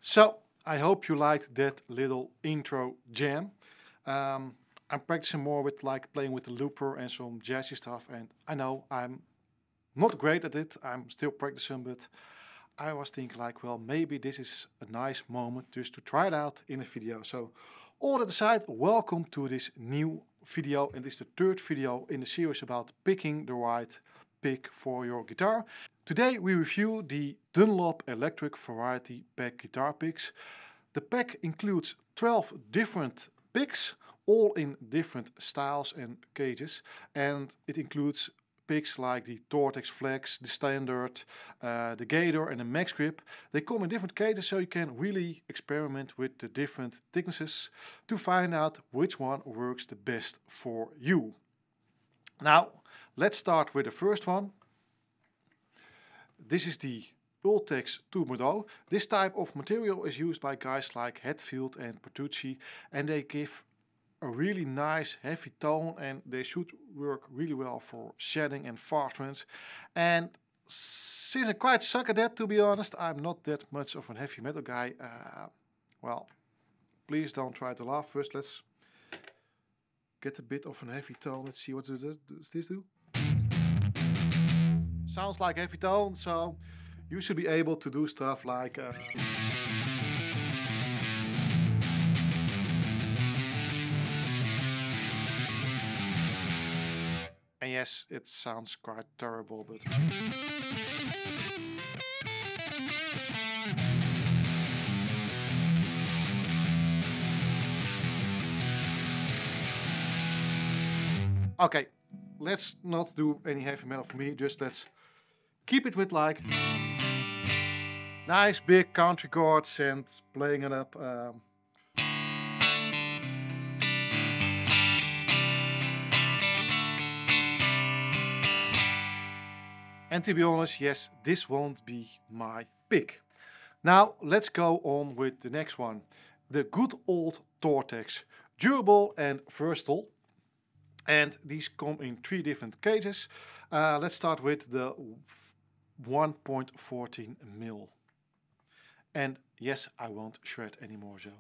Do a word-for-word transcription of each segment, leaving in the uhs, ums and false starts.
So, I hope you liked that little intro jam. Um, I'm practicing more with like playing with the looper and some jazzy stuff, and I know I'm not great at it. I'm still practicing, but I was thinking like, well, maybe this is a nice moment just to try it out in a video. So, all that aside, welcome to this new video, and this is the third video in the series about picking the right pick for your guitar. Today we review the Dunlop Electric Variety Pack guitar picks. The pack includes twelve different picks, all in different styles and cages, and it includes picks like the Tortex Flex, the Standard, uh, the Gator and the Max Grip. They come in different cages, so you can really experiment with the different thicknesses to find out which one works the best for you. Now, let's start with the first one. This is the Ultex two point oh. This type of material is used by guys like Hetfield and Bertucci, and they give a really nice heavy tone, and they should work really well for shedding and fast runs. And since I quite suck at that, to be honest, I'm not that much of a heavy metal guy. Uh, well, please don't try to laugh. First, let's get a bit of a heavy tone. Let's see what does this, does this do. Sounds like heavy tone, so you should be able to do stuff like uh, and yes, it sounds quite terrible, but okay, let's not do any heavy metal for me, just let's keep it with like nice big country chords and playing it up. Um, and to be honest, yes, this won't be my pick. Now let's go on with the next one. The good old Tortex, durable and versatile. And these come in three different cages. Uh, let's start with the one point one four mil. And yes, I won't shred anymore, so.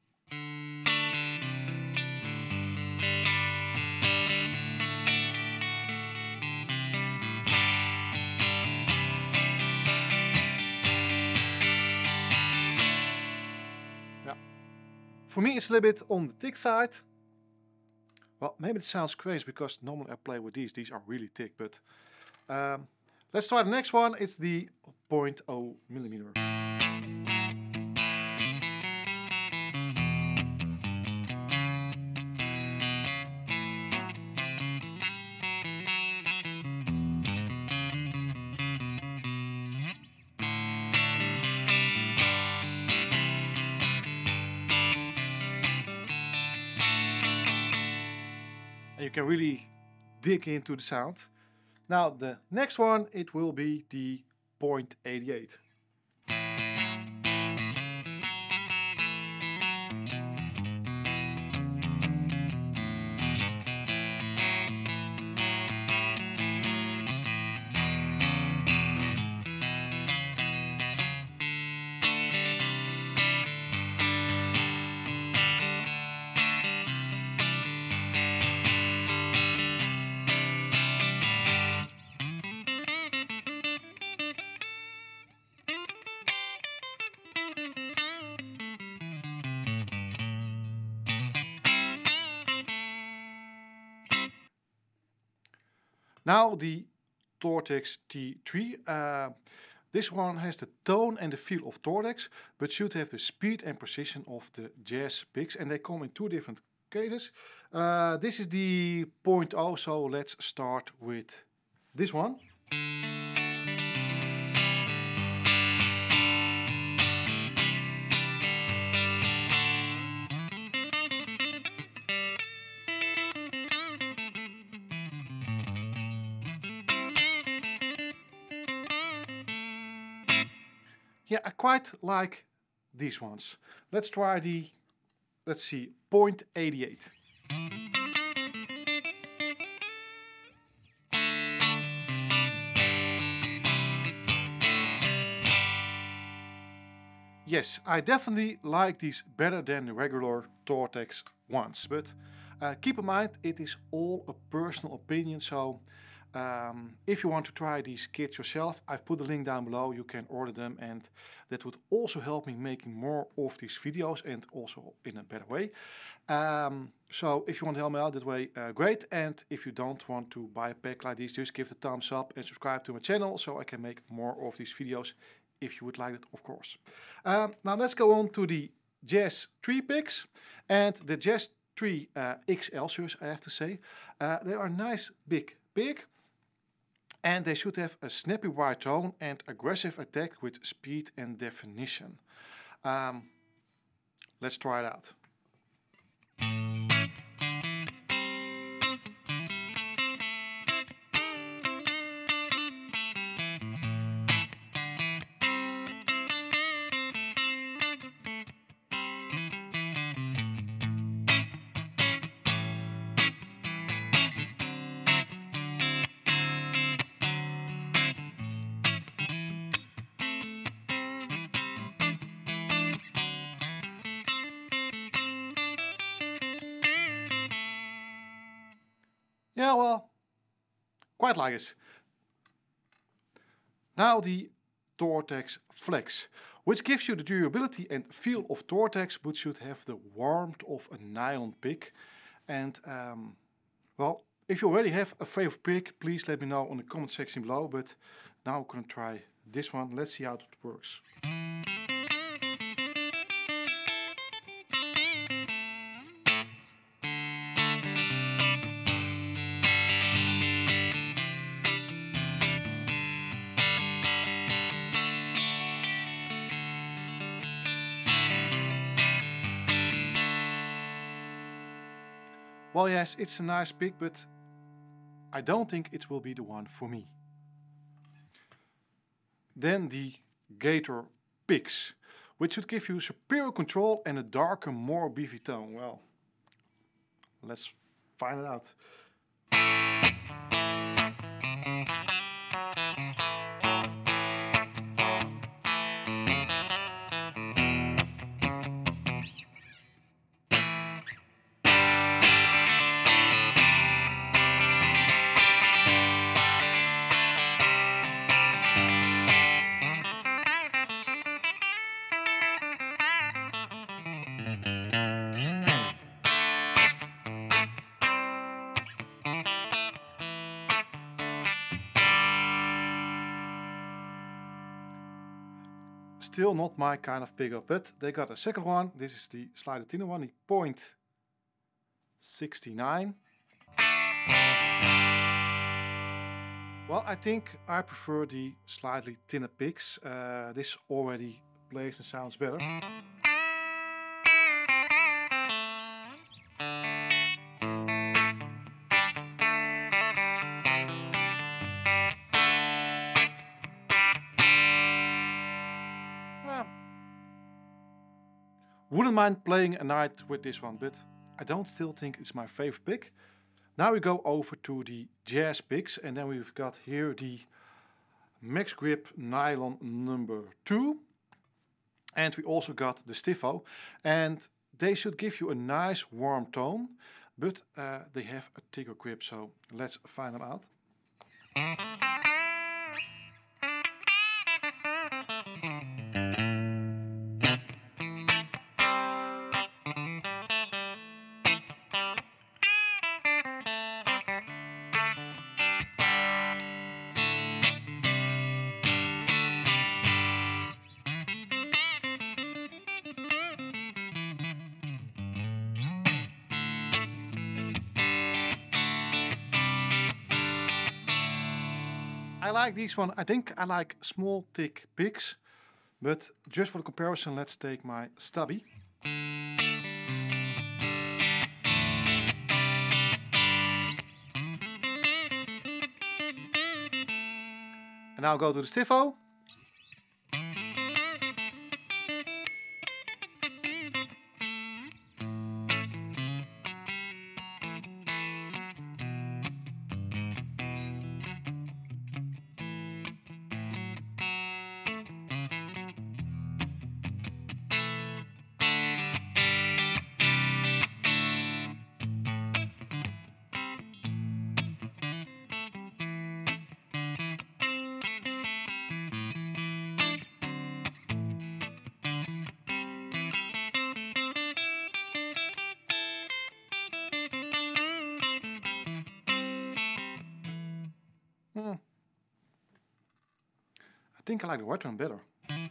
Yeah. For me, it's a little bit on the thick side. Well, maybe it sounds crazy because normally I play with these. These are really thick, but um, let's try the next one. It's the zero point zero millimeter. You can really dig into the sound. Now the next one, it will be the zero point eight eight. Now the Tortex T three. Uh, this one has the tone and the feel of Tortex, but should have the speed and precision of the jazz picks, and they come in two different cases. Uh, this is the zero point zero, so let's start with this one. Yeah, I quite like these ones. Let's try the, let's see, zero point eight eight. yes, I definitely like these better than the regular Tortex ones, but uh, keep in mind it is all a personal opinion, so um, if you want to try these kits yourself, I've put a link down below, you can order them, and that would also help me making more of these videos and also in a better way. Um, so if you want to help me out that way, uh, great, and if you don't want to buy a pack like these, just give it a thumbs up and subscribe to my channel so I can make more of these videos if you would like it, of course. Um, now let's go on to the Jazz three picks and the Jazz three uh, X L series, I have to say. Uh, they are nice big pick. And they should have a snappy wide tone and aggressive attack with speed and definition. Um, let's try it out. Yeah, well, quite like it. Now the Tortex Flex, which gives you the durability and feel of Tortex, but should have the warmth of a nylon pick. And um, well, if you already have a favorite pick, please let me know in the comment section below. But now I'm gonna try this one. Let's see how it works. Well, yes, it's a nice pick, but I don't think it will be the one for me. Then the Gator Picks, which should give you superior control and a darker, more beefy tone. Well, let's find it out. Still not my kind of pickup, but they got a second one. This is the Slidertina one, the point sixty-nine. Well, I think I prefer the slightly thinner picks. Uh, this already plays and sounds better. Wouldn't mind playing a night with this one, but I don't still think it's my favorite pick. Now we go over to the Jazz picks, and then we've got here the Max Grip Nylon number two. And we also got the Stiffo, and they should give you a nice warm tone, but uh, they have a thicker grip, so let's find them out. I like these one. I think I like small, thick picks, but just for the comparison, let's take my Stubby. And now go to the Stiffo. I think I like the white one better.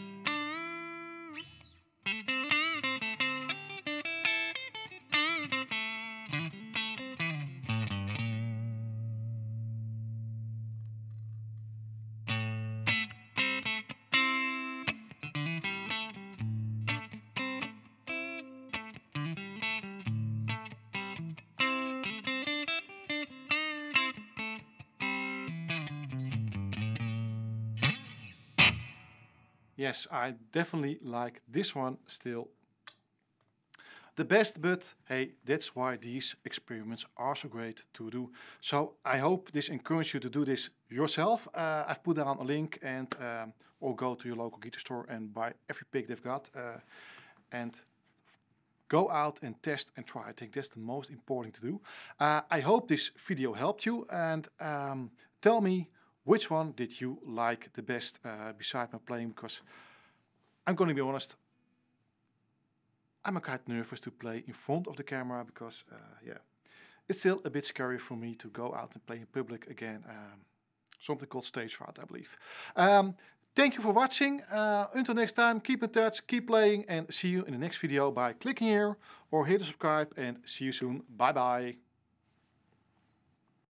Yes, I definitely like this one still the best, but hey, that's why these experiments are so great to do. So I hope this encourages you to do this yourself. Uh, I've put down a link, and um, or go to your local guitar store and buy every pick they've got, uh, and go out and test and try. I think that's the most important to do. Uh, I hope this video helped you, and um, tell me which one did you like the best uh, beside my playing, because I'm going to be honest, I'm a quite nervous to play in front of the camera, because uh, yeah, it's still a bit scary for me to go out and play in public again. Um, something called stage fright, I believe. Um, thank you for watching. Uh, until next time, keep in touch, keep playing, and see you in the next video by clicking here or hit the subscribe, and see you soon. Bye bye.